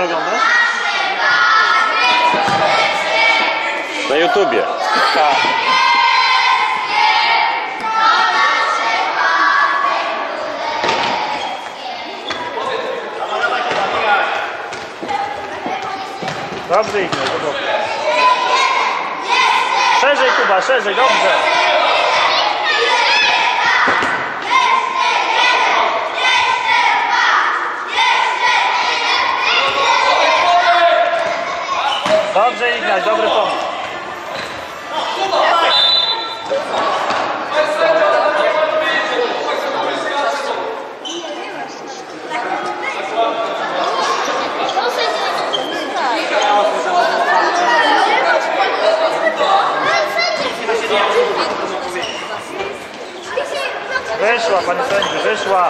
oglądasz? Na YouTubie. Tak. Dobrze, Ignaś, dobrze. Szerzej, Kuba, szerzej, dobrze. Dobrze, Ignaś, dobry pomysł. Wyszła, pani sędzi, wyszła.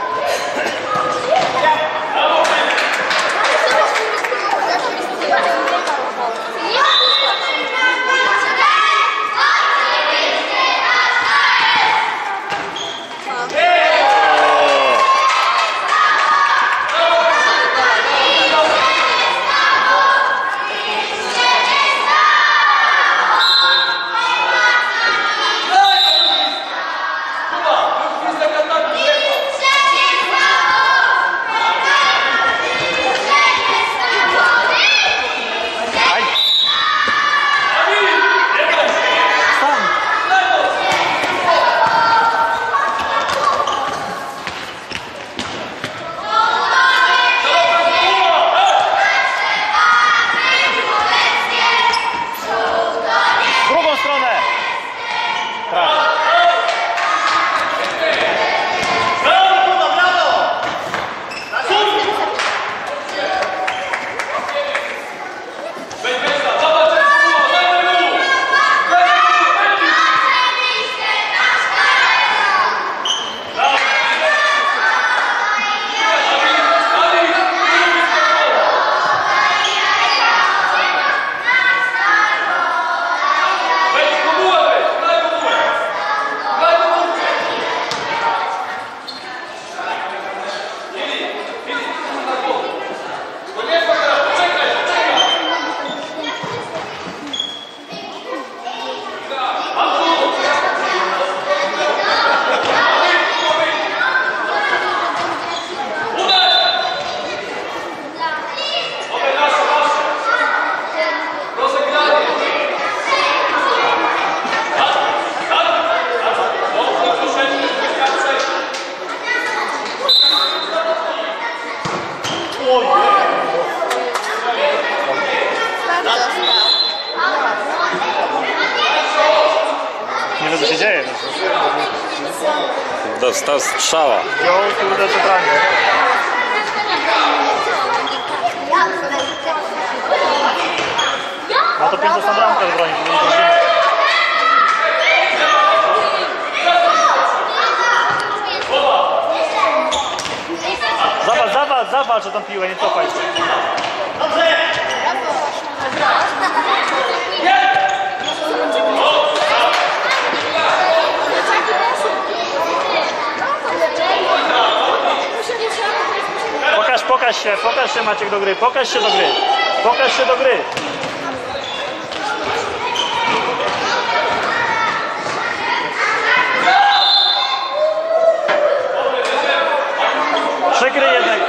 Nie wiem, co się dzieje. Dostał strzała. Jo, kurde, centralnie. No to 500 bramkę zbroni. Zawalcz o tą piłę, nie cofaj się. Dobrze! Pokaż się Maciek do gry, pokaż się do gry. Pokaż się do gry. Przykryj jednak.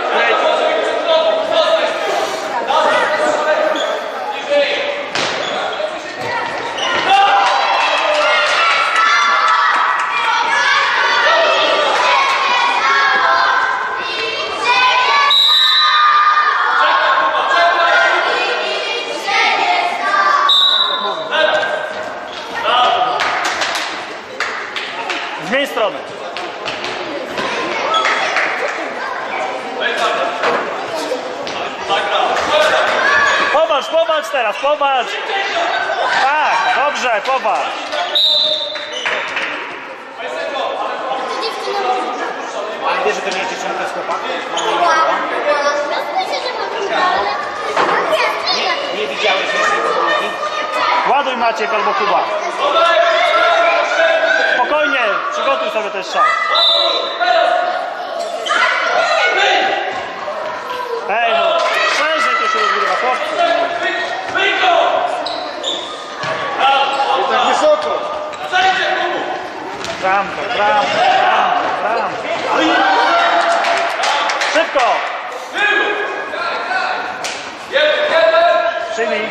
Zmień stronę. Popatrz teraz, popatrz. Tak, dobrze, popatrz. Wiesz, że to nie jest dziewczynka z chłopakiem? Nie widziałeś jeszcze drugi? Ładuj Maciek albo Kuba. Spokojnie, przygotuj sobie też strzał. Ej no, szerzej Bram. Szybko! Przyjmij.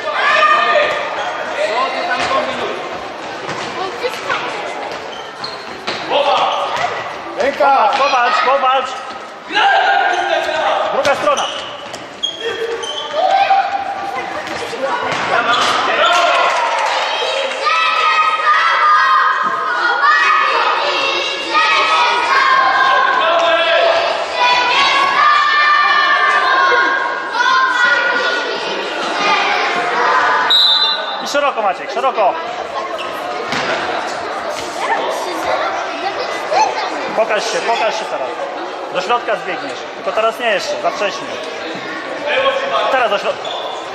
Ręka! Powalcz! Druga strona. I szeroko, Maciek, szeroko. Pokaż się teraz. Do środka zbiegniesz. Tylko teraz nie jeszcze, za wcześnie. Teraz do środka.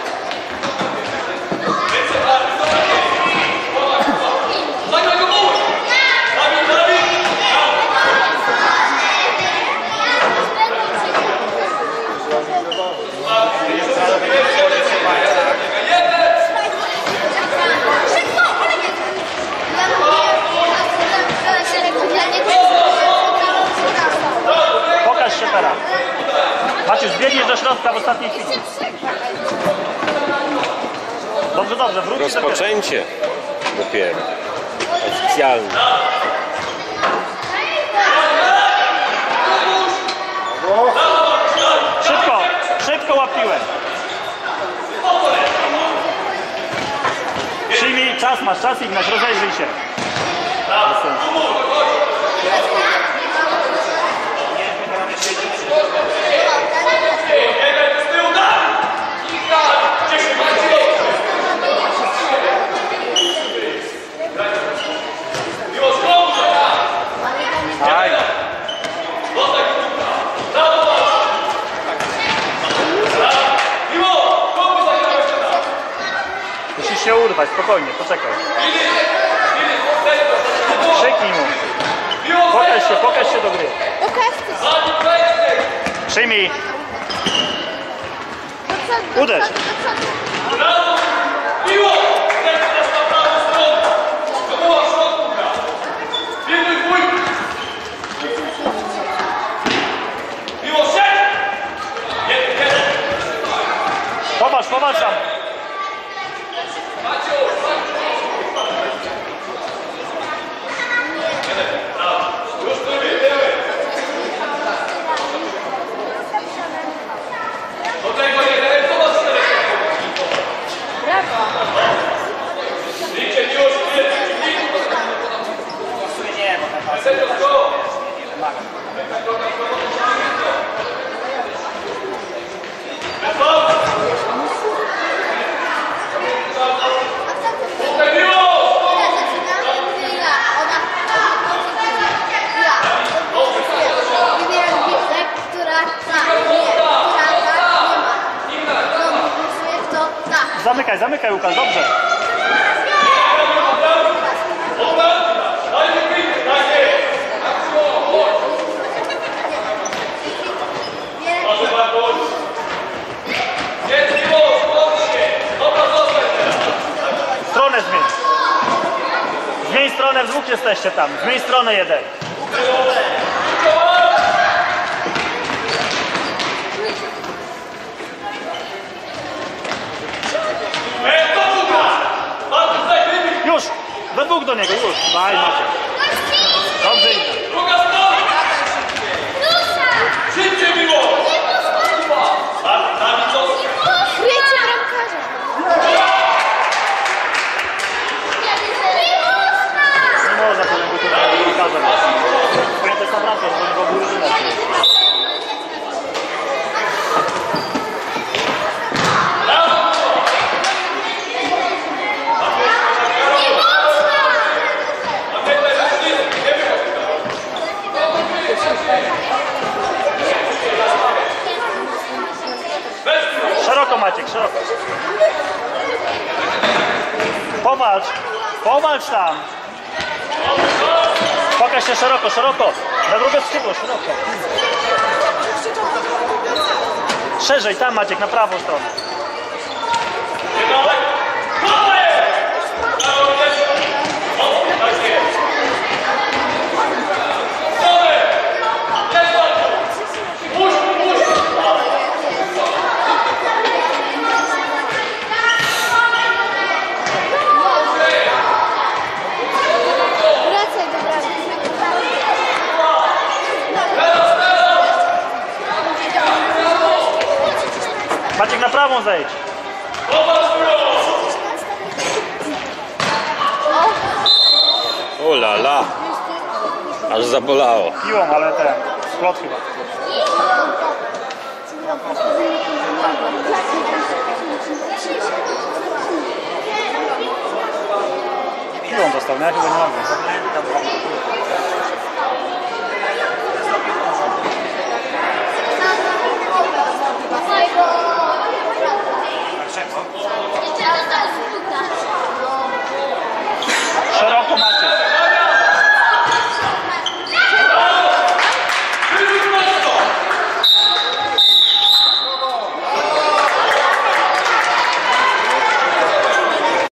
Pokaż się teraz. Maciuś, zbiegniesz do środka w ostatniej chwili. Dobrze, wróć. Rozpoczęcie dopiero. Oficjalne. Szybko łapiłem. Przyjmij, czas Ignaś, rozejrzyj się. Musisz się urwać, spokojnie, poczekaj. Krzyknij mu. Pokaż się do gry. Przyjmij. Uderz. Popatrz tam. Zamykaj Łukasz, dobrze. Stronę zmień. Zmień stronę, w dwóch jesteście tam. Zmień stronę jeden. Już! We dwóch do niego, już! Daj, Maciek. Dobrze idzie. Druga strona! Szybciej było! Kryjcie bramkarza! Nie można powiedzieć, że to jest bramkarzem. Powinien też na bramkę, żeby go był rynek. Szeroko, Maciek, szeroko. Powalcz tam. Pokaż się szeroko. Na drugie skrzydło, szeroko. Szerzej, tam Maciek, na prawą stronę. Maciek, na prawą zejdź. O la la. Aż zabolało. Piłą, ale ten, splot chyba. Piłą dostał, nie? Chyba nie mogę.